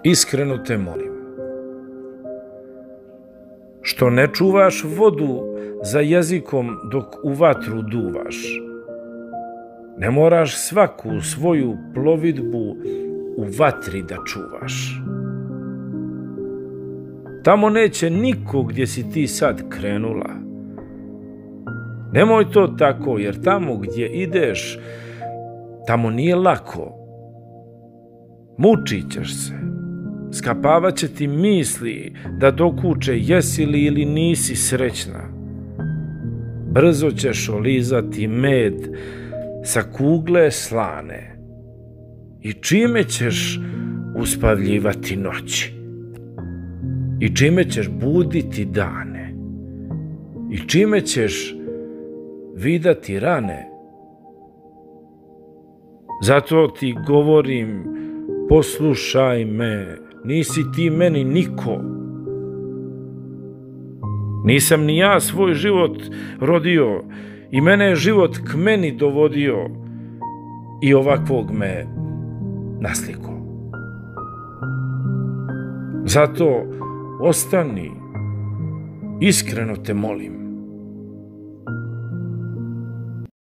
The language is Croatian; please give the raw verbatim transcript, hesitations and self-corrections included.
Iskreno te molim, što ne čuvaš vodu za jezikom dok u vatru duvaš. Ne moraš svaku svoju plovidbu u vatri da čuvaš. Tamo neće niko gdje si ti sad krenula. Nemoj to tako, jer tamo gdje ideš, tamo nije lako. Mučit ćeš se. Skapavat će ti misli da dokuče jesi li ili nisi srećna. Brzo ćeš olizati med sa kugle slane. I čime ćeš uspavljivati noći? I čime ćeš buditi dane? I čime ćeš vidati rane? Zato ti govorim, poslušaj me, nisi ti meni niko. Nisam ni ja svoj život rodio i mene je život k meni dovodio i ovakvog me nasliko. Zato ostani, iskreno te molim.